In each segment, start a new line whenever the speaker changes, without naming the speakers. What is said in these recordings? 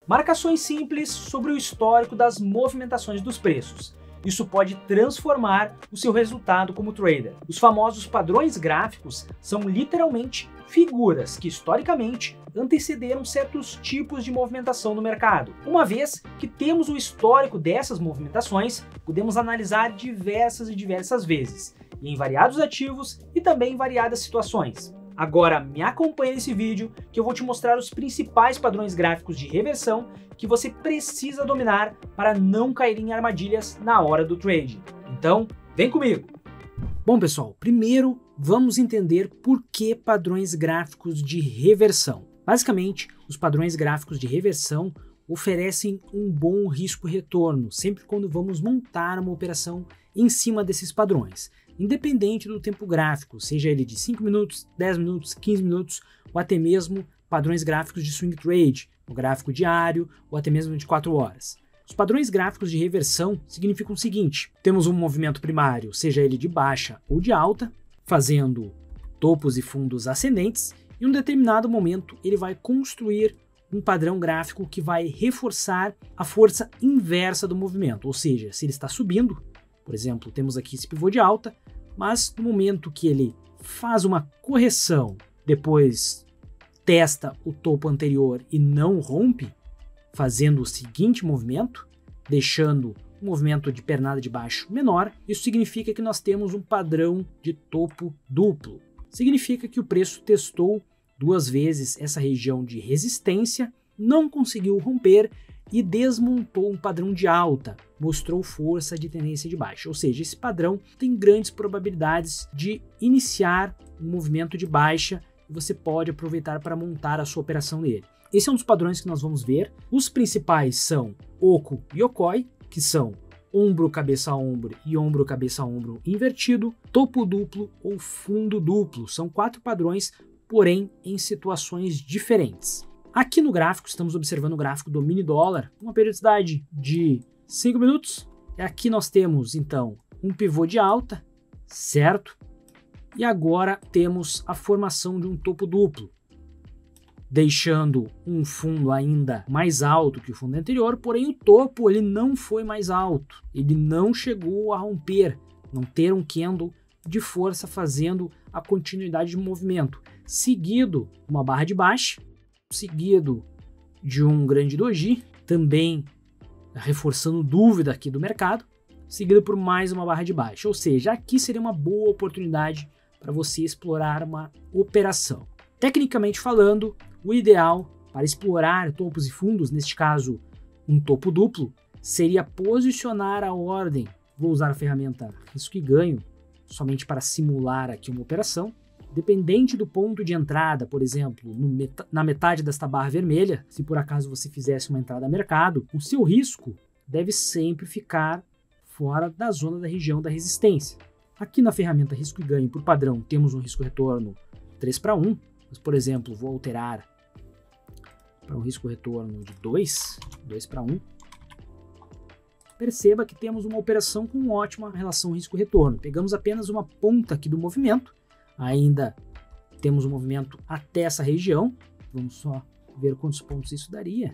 Marcações simples sobre o histórico das movimentações dos preços. Isso pode transformar o seu resultado como trader. Os famosos padrões gráficos são literalmente figuras que historicamente antecederam certos tipos de movimentação no mercado. Uma vez que temos o histórico dessas movimentações, podemos analisar diversas vezes, e em variados ativos e também em variadas situações. Agora me acompanhe nesse vídeo que eu vou te mostrar os principais padrões gráficos de reversão que você precisa dominar para não cair em armadilhas na hora do trade. Então, vem comigo! Bom pessoal, primeiro vamos entender por que padrões gráficos de reversão. Basicamente, os padrões gráficos de reversão oferecem um bom risco-retorno sempre quando vamos montar uma operação em cima desses padrões, independente do tempo gráfico, seja ele de 5 minutos, 10 minutos, 15 minutos ou até mesmo padrões gráficos de swing trade, no gráfico diário ou até mesmo de 4 horas. Os padrões gráficos de reversão significam o seguinte: temos um movimento primário, seja ele de baixa ou de alta, fazendo topos e fundos ascendentes, e em um determinado momento ele vai construir um padrão gráfico que vai reforçar a força inversa do movimento, ou seja, se ele está subindo, por exemplo, temos aqui esse pivô de alta, mas no momento que ele faz uma correção, depois testa o topo anterior e não rompe, fazendo o seguinte movimento, deixando o movimento de pernada de baixo menor, isso significa que nós temos um padrão de topo duplo. Significa que o preço testou 2 vezes essa região de resistência, não conseguiu romper e desmontou um padrão de alta, mostrou força de tendência de baixa. Ou seja, esse padrão tem grandes probabilidades de iniciar um movimento de baixa e você pode aproveitar para montar a sua operação nele. Esse é um dos padrões que nós vamos ver. Os principais são Oco e Okoi, que são ombro, cabeça, ombro e ombro, cabeça, ombro invertido, topo duplo ou fundo duplo. São 4 padrões, porém em situações diferentes. Aqui no gráfico, estamos observando o gráfico do mini dólar, uma periodicidade de 5 minutos. Aqui nós temos, então, um pivô de alta, certo? E agora temos a formação de um topo duplo, deixando um fundo ainda mais alto que o fundo anterior, porém o topo ele não foi mais alto, ele não chegou a romper, não ter um candle de força fazendo a continuidade de movimento, seguido uma barra de baixa, seguido de um grande doji, também reforçando dúvida aqui do mercado, seguido por mais uma barra de baixa, ou seja, aqui seria uma boa oportunidade para você explorar uma operação. Tecnicamente falando, o ideal para explorar topos e fundos, neste caso um topo duplo, seria posicionar a ordem. Vou usar a ferramenta risco e ganho somente para simular aqui uma operação. Dependente do ponto de entrada, por exemplo, na metade desta barra vermelha, se por acaso você fizesse uma entrada a mercado, o seu risco deve sempre ficar fora da zona da região da resistência. Aqui na ferramenta risco e ganho, por padrão, temos um risco-retorno 3:1, mas, por exemplo, vou alterar para um risco-retorno de 2:1. Perceba que temos uma operação com ótima relação risco-retorno. Pegamos apenas uma ponta aqui do movimento, ainda temos um movimento até essa região. Vamos só ver quantos pontos isso daria.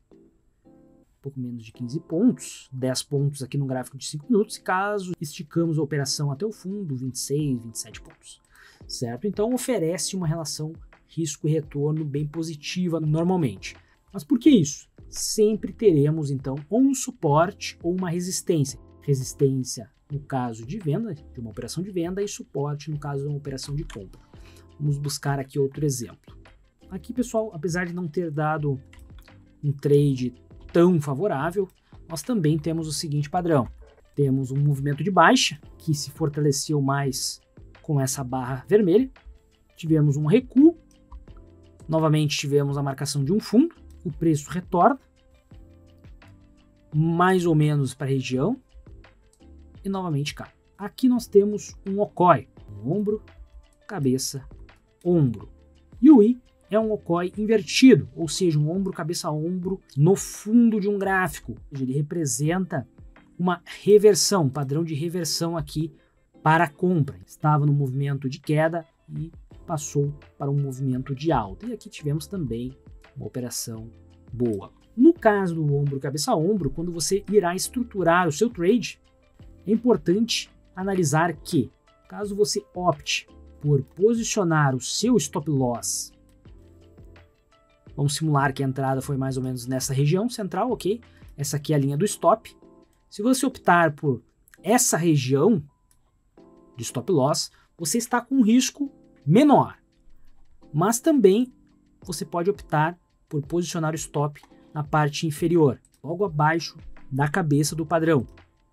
Um pouco menos de 15 pontos, 10 pontos aqui no gráfico de 5 minutos, e caso esticamos a operação até o fundo, 26, 27 pontos, certo? Então oferece uma relação risco e retorno bem positiva normalmente. Mas por que isso? Sempre teremos então ou um suporte ou uma resistência. Resistência no caso de venda, de uma operação de venda, e suporte no caso de uma operação de compra. Vamos buscar aqui outro exemplo. Aqui, pessoal, apesar de não ter dado um trade tão favorável, nós também temos o seguinte padrão. Temos um movimento de baixa, que se fortaleceu mais com essa barra vermelha. Tivemos um recuo, novamente tivemos a marcação de um fundo, o preço retorna, mais ou menos para a região, e novamente cai. Aqui nós temos um Okoi, um ombro, cabeça, ombro. E o I é um Okoi invertido, ou seja, um ombro, cabeça, ombro no fundo de um gráfico. Ele representa uma reversão, um padrão de reversão aqui para a compra. Estava no movimento de queda e passou para um movimento de alta. E aqui tivemos também uma operação boa. No caso do ombro cabeça a ombro, quando você irá estruturar o seu trade, é importante analisar que, caso você opte por posicionar o seu stop loss, vamos simular que a entrada foi mais ou menos nessa região central, ok? Essa aqui é a linha do stop. Se você optar por essa região de stop loss, você está com um risco menor. Mas também você pode optar por posicionar o stop na parte inferior, logo abaixo da cabeça do padrão.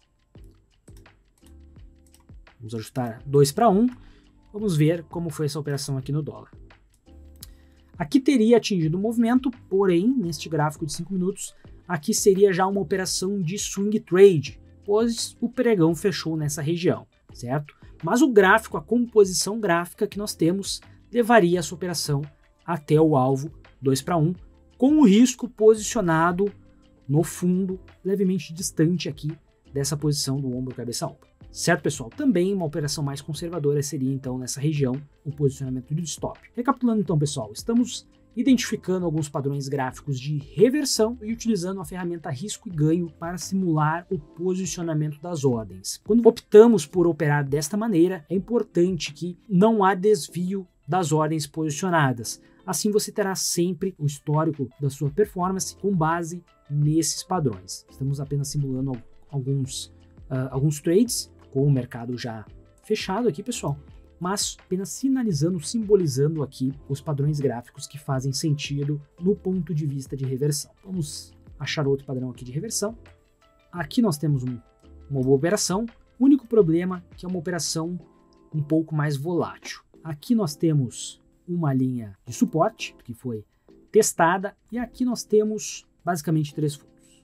Vamos ajustar 2 para 1. Vamos ver como foi essa operação aqui no dólar. Aqui teria atingido o movimento, porém, neste gráfico de 5 minutos, aqui seria já uma operação de swing trade, pois o pregão fechou nessa região, certo? Mas o gráfico, a composição gráfica que nós temos, levaria essa operação até o alvo 2 para 1, com o risco posicionado no fundo, levemente distante aqui dessa posição do ombro cabeça a ombro. Certo, pessoal? Também uma operação mais conservadora seria, então, nessa região, o posicionamento do stop. Recapitulando, então, pessoal, estamos identificando alguns padrões gráficos de reversão e utilizando a ferramenta risco e ganho para simular o posicionamento das ordens. Quando optamos por operar desta maneira, é importante que não há desvio das ordens posicionadas. Assim você terá sempre o histórico da sua performance com base nesses padrões. Estamos apenas simulando alguns trades com o mercado já fechado aqui, pessoal, mas apenas sinalizando, simbolizando aqui os padrões gráficos que fazem sentido no ponto de vista de reversão. Vamos achar outro padrão aqui de reversão. Aqui nós temos uma boa operação, o único problema é que é uma operação um pouco mais volátil. Aqui nós temos uma linha de suporte que foi testada e aqui nós temos basicamente 3 fundos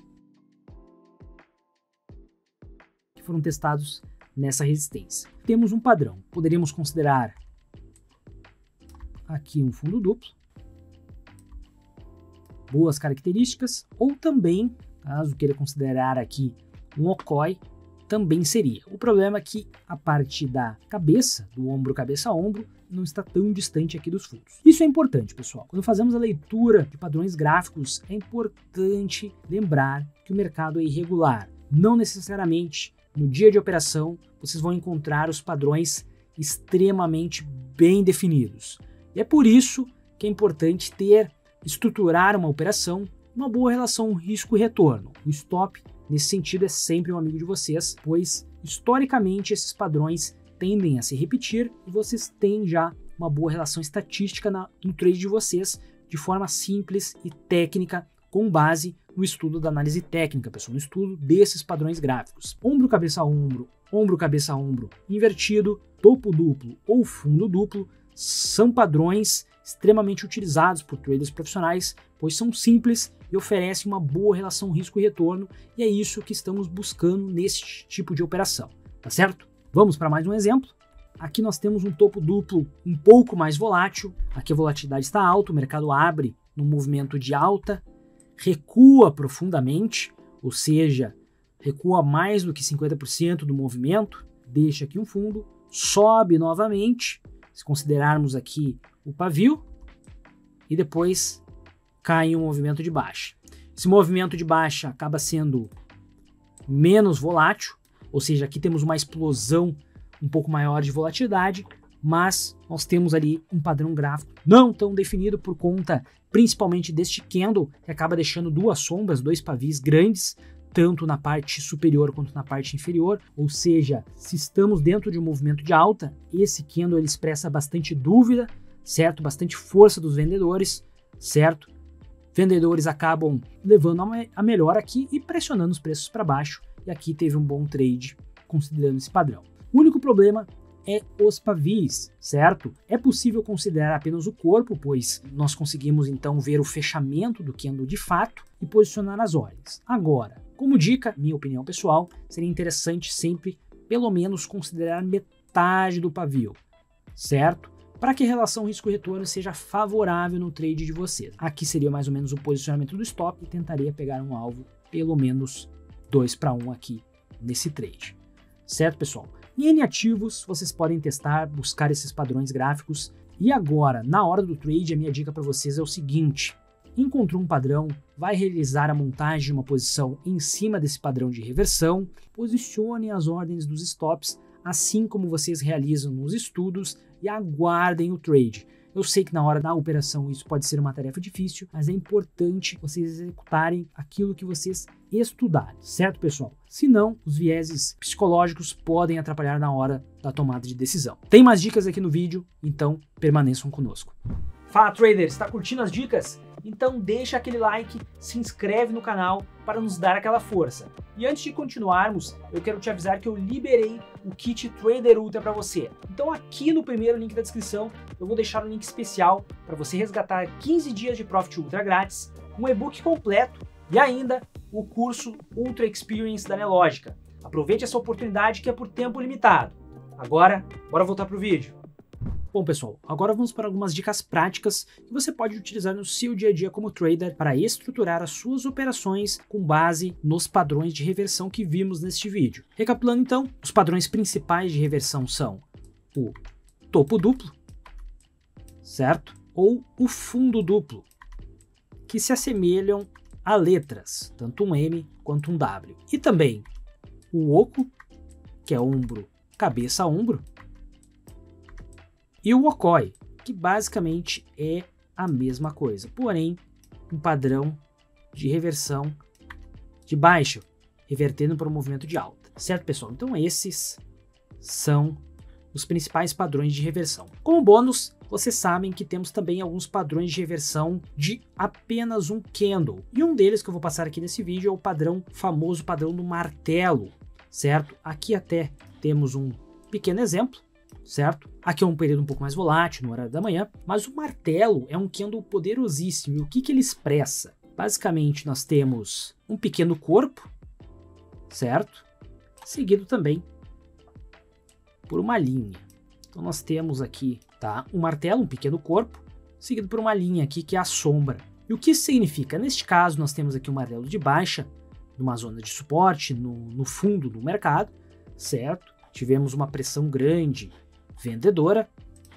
que foram testados nessa resistência. Temos um padrão, poderíamos considerar aqui um fundo duplo, boas características, ou também, caso queira considerar aqui um OCOI, também seria. O problema é que a parte da cabeça, do ombro cabeça a ombro, não está tão distante aqui dos fundos. Isso é importante, pessoal. Quando fazemos a leitura de padrões gráficos, é importante lembrar que o mercado é irregular. Não necessariamente no dia de operação vocês vão encontrar os padrões extremamente bem definidos. E é por isso que é importante estruturar uma operação, uma boa relação risco e retorno. O stop, nesse sentido, é sempre um amigo de vocês, pois historicamente esses padrões tendem a se repetir e vocês têm já uma boa relação estatística no trade de vocês de forma simples e técnica, com base no estudo da análise técnica, pessoal, no estudo desses padrões gráficos. Ombro cabeça a ombro invertido, topo duplo ou fundo duplo são padrões extremamente utilizados por traders profissionais, pois são simples e oferecem uma boa relação risco e retorno, e é isso que estamos buscando nesse tipo de operação, tá certo? Vamos para mais um exemplo. Aqui nós temos um topo duplo um pouco mais volátil, aqui a volatilidade está alta, o mercado abre num movimento de alta, recua profundamente, ou seja, recua mais do que 50% do movimento, deixa aqui um fundo, sobe novamente, se considerarmos aqui o pavio, e depois cai em um movimento de baixa. Esse movimento de baixa acaba sendo menos volátil, ou seja, aqui temos uma explosão um pouco maior de volatilidade, mas nós temos ali um padrão gráfico não tão definido por conta principalmente deste candle, que acaba deixando duas sombras, dois pavis grandes, tanto na parte superior quanto na parte inferior, ou seja, se estamos dentro de um movimento de alta, esse candle ele expressa bastante dúvida, certo? Bastante força dos vendedores, certo? Vendedores acabam levando a melhor aqui e pressionando os preços para baixo, e aqui teve um bom trade considerando esse padrão. O único problema é os pavis, certo? É possível considerar apenas o corpo, pois nós conseguimos então ver o fechamento do candle de fato e posicionar as ordens. Agora, como dica, minha opinião pessoal, seria interessante sempre pelo menos considerar metade do pavio, certo? Para que a relação risco-retorno seja favorável no trade de vocês. Aqui seria mais ou menos o posicionamento do stop e tentaria pegar um alvo pelo menos 2 para 1 aqui nesse trade. Certo, pessoal? Em N ativos, vocês podem testar, buscar esses padrões gráficos. E agora, na hora do trade, a minha dica para vocês é o seguinte. encontrou um padrão, vai realizar a montagem de uma posição em cima desse padrão de reversão, posicionem as ordens dos stops, assim como vocês realizam nos estudos, e aguardem o trade. Eu sei que na hora da operação isso pode ser uma tarefa difícil, mas é importante vocês executarem aquilo que vocês estudarem, certo, pessoal? Senão, os vieses psicológicos podem atrapalhar na hora da tomada de decisão. Tem mais dicas aqui no vídeo, então permaneçam conosco. Fala, trader, está curtindo as dicas? Então deixa aquele like, se inscreve no canal para nos dar aquela força. E antes de continuarmos, eu quero te avisar que eu liberei o kit Trader Ultra para você. Então aqui no primeiro link da descrição eu vou deixar um link especial para você resgatar 15 dias de Profit Ultra grátis, um e-book completo e ainda o curso Ultra Experience da Nelogica. Aproveite essa oportunidade que é por tempo limitado. Agora, bora voltar para o vídeo. Bom, pessoal, agora vamos para algumas dicas práticas que você pode utilizar no seu dia a dia como trader para estruturar as suas operações com base nos padrões de reversão que vimos neste vídeo. Recapitulando então, os padrões principais de reversão são o topo duplo, certo? Ou o fundo duplo, que se assemelham a letras, tanto um M quanto um W. E também o oco, que é ombro, cabeça a ombro, e o Okoi, que basicamente é a mesma coisa, porém um padrão de reversão de baixo, revertendo para um movimento de alta, certo, pessoal? Então esses são os principais padrões de reversão. Como bônus, vocês sabem que temos também alguns padrões de reversão de apenas um candle, e um deles que eu vou passar aqui nesse vídeo é o famoso padrão do martelo, certo? Aqui até temos um pequeno exemplo, certo? Aqui é um período um pouco mais volátil, no horário da manhã, mas o martelo é um candle poderosíssimo. E o que ele expressa? Basicamente, nós temos um pequeno corpo, certo? Seguido também por uma linha. Então, nós temos aqui, tá? Um martelo, um pequeno corpo, seguido por uma linha aqui que é a sombra. E o que isso significa? Neste caso, nós temos aqui um martelo de baixa, numa zona de suporte, no fundo do mercado, certo? Tivemos uma pressão grande vendedora,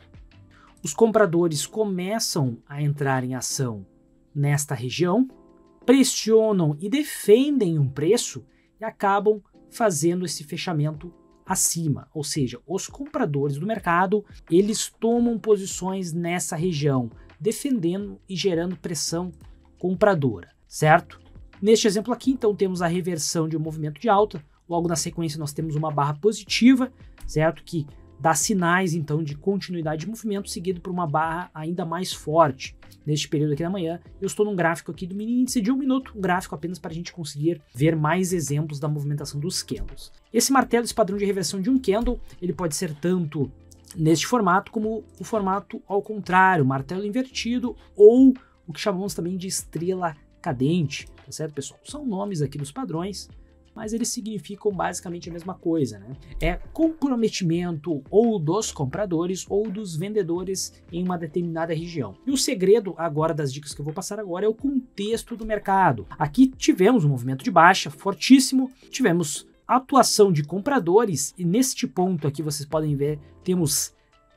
os compradores começam a entrar em ação nesta região, pressionam e defendem um preço e acabam fazendo esse fechamento acima, ou seja, os compradores do mercado, eles tomam posições nessa região, defendendo e gerando pressão compradora, certo? Neste exemplo aqui, então, temos a reversão de um movimento de alta, logo na sequência nós temos uma barra positiva, certo? Que dá sinais, então, de continuidade de movimento, seguido por uma barra ainda mais forte. Neste período aqui da manhã, eu estou num gráfico aqui do mini índice de 1 minuto, um gráfico apenas para a gente conseguir ver mais exemplos da movimentação dos candles. Esse martelo, esse padrão de reversão de um candle, ele pode ser tanto neste formato como o formato ao contrário, martelo invertido ou o que chamamos também de estrela cadente, tá certo, pessoal? São nomes aqui dos padrões, mas eles significam basicamente a mesma coisa, né? É comprometimento ou dos compradores ou dos vendedores em uma determinada região. E o segredo agora das dicas que eu vou passar agora é o contexto do mercado. Aqui tivemos um movimento de baixa fortíssimo, tivemos atuação de compradores e neste ponto aqui vocês podem ver, temos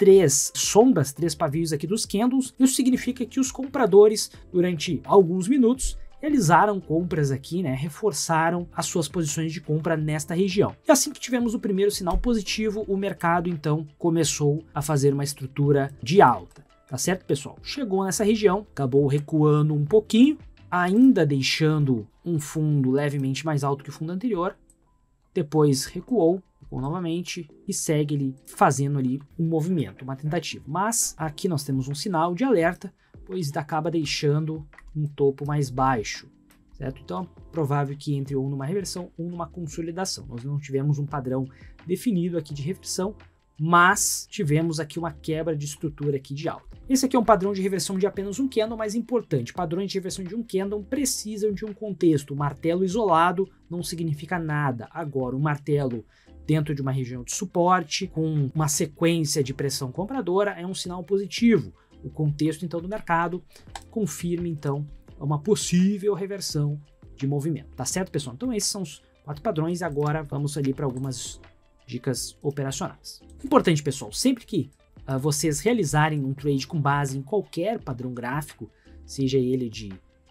3 sombras, 3 pavios aqui dos candles. Isso significa que os compradores, durante alguns minutos, realizaram compras aqui, né, reforçaram as suas posições de compra nesta região. E assim que tivemos o primeiro sinal positivo, o mercado então começou a fazer uma estrutura de alta, tá certo, pessoal? Chegou nessa região, acabou recuando um pouquinho, ainda deixando um fundo levemente mais alto que o fundo anterior, depois recuou novamente e segue ele fazendo ali um movimento, uma tentativa. Mas aqui nós temos um sinal de alerta, pois acaba deixando um topo mais baixo, certo? Então é provável que entre ou numa reversão ou numa consolidação. Nós não tivemos um padrão definido aqui de reversão, mas tivemos aqui uma quebra de estrutura aqui de alta. Esse aqui é um padrão de reversão de apenas um candle, mas importante, padrões de reversão de um candle precisam de um contexto. O martelo isolado não significa nada. Agora, o martelo dentro de uma região de suporte, com uma sequência de pressão compradora, é um sinal positivo. O contexto, então, do mercado confirma, então, uma possível reversão de movimento. Tá certo, pessoal? Então, esses são os 4 padrões. Agora, vamos ali para algumas dicas operacionais. Importante, pessoal, sempre que vocês realizarem um trade com base em qualquer padrão gráfico, seja ele de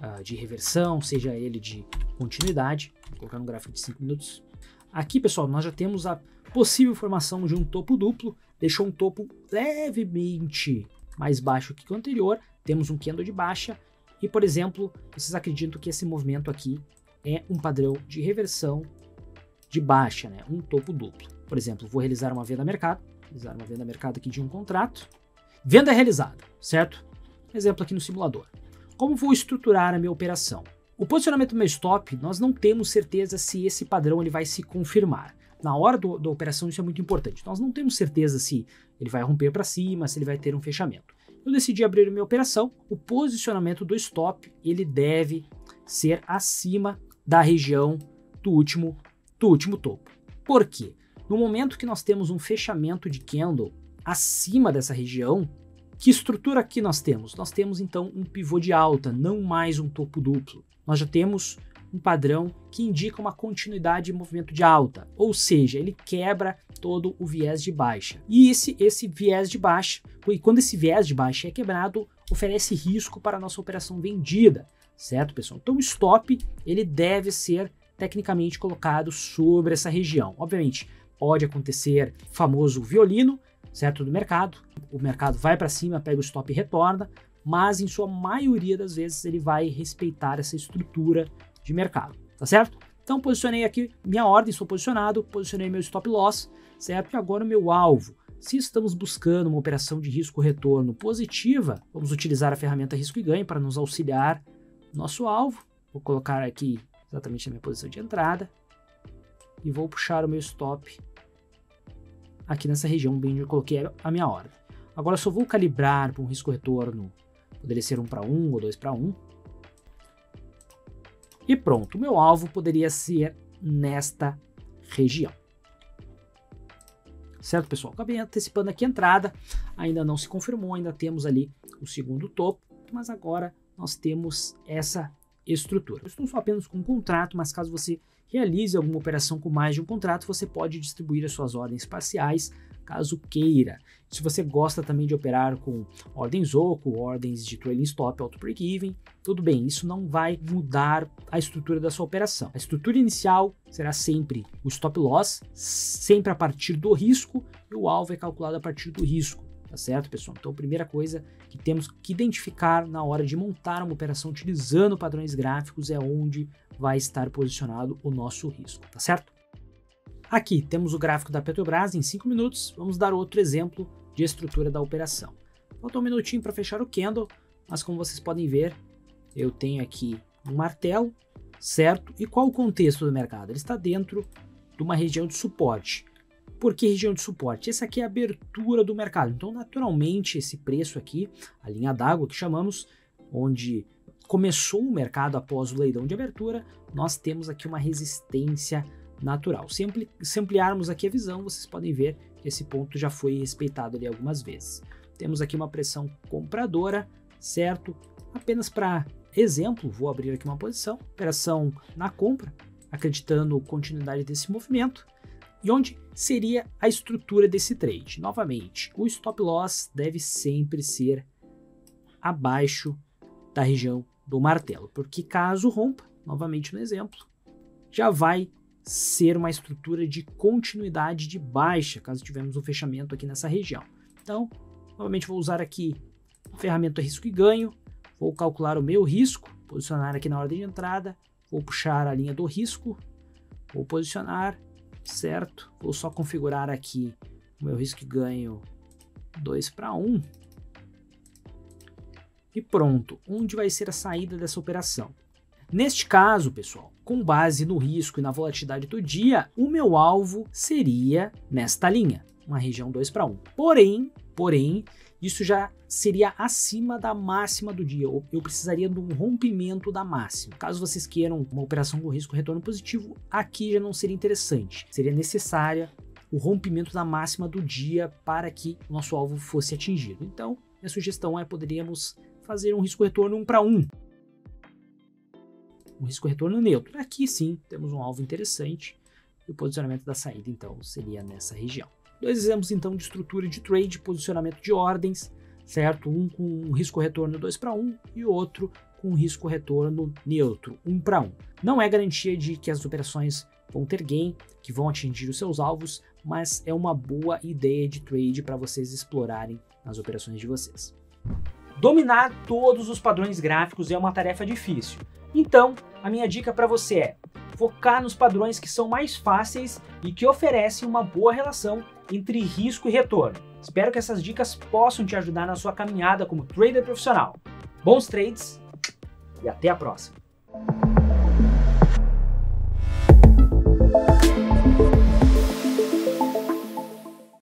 de reversão, seja ele de continuidade. Vou colocar no gráfico de 5 minutos. Aqui, pessoal, nós já temos a possível formação de um topo duplo, deixou um topo levemente mais baixo que o anterior, temos um candle de baixa e, por exemplo, vocês acreditam que esse movimento aqui é um padrão de reversão de baixa, né? Um topo duplo. Por exemplo, vou realizar uma venda a mercado, aqui de um contrato, venda realizada, certo? Exemplo aqui no simulador. Como vou estruturar a minha operação? O posicionamento do meu stop, nós não temos certeza se esse padrão ele vai se confirmar. Na hora da operação isso é muito importante. Nós não temos certeza se ele vai romper para cima, se ele vai ter um fechamento. Eu decidi abrir a minha operação. O posicionamento do stop ele deve ser acima da região do último topo. Por quê? No momento que nós temos um fechamento de candle acima dessa região, que estrutura aqui nós temos? Nós temos então um pivô de alta, não mais um topo duplo. Nós já temos um padrão que indica uma continuidade de movimento de alta, ou seja, ele quebra todo o viés de baixa. E esse viés de baixa, e quando esse viés de baixa é quebrado, oferece risco para a nossa operação vendida, certo, pessoal? Então o stop ele deve ser tecnicamente colocado sobre essa região. Obviamente, pode acontecer o famoso violino, certo, do mercado. O mercado vai para cima, pega o stop e retorna, mas em sua maioria das vezes ele vai respeitar essa estrutura de mercado, tá certo? Então posicionei aqui minha ordem, estou posicionado, posicionei meu stop loss, certo? E agora o meu alvo. Se estamos buscando uma operação de risco-retorno positiva, vamos utilizar a ferramenta risco e ganho para nos auxiliar no nosso alvo. Vou colocar aqui exatamente na minha posição de entrada e vou puxar o meu stop aqui nessa região bem onde eu coloquei a minha ordem. Agora eu só vou calibrar para um risco-retorno, poderia ser 1 para 1 ou 2 para 1. E pronto, o meu alvo poderia ser nesta região. Certo, pessoal? Acabei antecipando aqui a entrada, ainda não se confirmou, ainda temos ali o segundo topo, mas agora nós temos essa estrutura. Eu estou só apenas com um contrato, mas caso você realize alguma operação com mais de um contrato, você pode distribuir as suas ordens parciais, caso queira. Se você gosta também de operar com ordens OCO, ordens de trailing stop, auto break-even, tudo bem, isso não vai mudar a estrutura da sua operação. A estrutura inicial será sempre o stop loss, sempre a partir do risco, e o alvo é calculado a partir do risco, tá certo, pessoal? Então, a primeira coisa que temos que identificar na hora de montar uma operação utilizando padrões gráficos é onde vai estar posicionado o nosso risco, tá certo? Aqui temos o gráfico da Petrobras em 5 minutos, vamos dar outro exemplo de estrutura da operação. Falta um minutinho para fechar o candle, mas como vocês podem ver, eu tenho aqui um martelo, certo? E qual o contexto do mercado? Ele está dentro de uma região de suporte. Por que região de suporte? Essa aqui é a abertura do mercado, então naturalmente esse preço aqui, a linha d'água que chamamos, onde começou o mercado após o leilão de abertura, nós temos aqui uma resistência natural. Se ampliarmos aqui a visão, vocês podem ver que esse ponto já foi respeitado ali algumas vezes. Temos aqui uma pressão compradora, certo? Apenas para exemplo, vou abrir aqui uma posição, operação na compra, acreditando continuidade desse movimento. E onde seria a estrutura desse trade? Novamente, o stop loss deve sempre ser abaixo da região do martelo, porque caso rompa, novamente no exemplo, já vai ser uma estrutura de continuidade de baixa, caso tivermos um fechamento aqui nessa região. Então, novamente vou usar aqui a ferramenta risco e ganho, vou calcular o meu risco, posicionar aqui na ordem de entrada, vou puxar a linha do risco, vou posicionar, certo? Vou só configurar aqui o meu risco e ganho 2 para 1 e pronto. Onde vai ser a saída dessa operação? Neste caso, pessoal, com base no risco e na volatilidade do dia, o meu alvo seria nesta linha, uma região 2 para 1. Porém, isso já seria acima da máxima do dia. Eu precisaria de um rompimento da máxima. Caso vocês queiram uma operação com risco retorno positivo, aqui já não seria interessante. Seria necessária o rompimento da máxima do dia para que o nosso alvo fosse atingido. Então, minha sugestão é poderíamos fazer um risco retorno 1 para 1. Um risco retorno neutro. Aqui sim, temos um alvo interessante e o posicionamento da saída, então, seria nessa região. Dois exemplos, então, de estrutura de trade, posicionamento de ordens, certo? Um com um risco retorno 2 para 1 e outro com um risco-retorno neutro, 1 para 1. Não é garantia de que as operações vão ter gain, que vão atingir os seus alvos, mas é uma boa ideia de trade para vocês explorarem nas operações de vocês. Dominar todos os padrões gráficos é uma tarefa difícil, então a minha dica para você é focar nos padrões que são mais fáceis e que oferecem uma boa relação entre risco e retorno. Espero que essas dicas possam te ajudar na sua caminhada como trader profissional. Bons trades e até a próxima!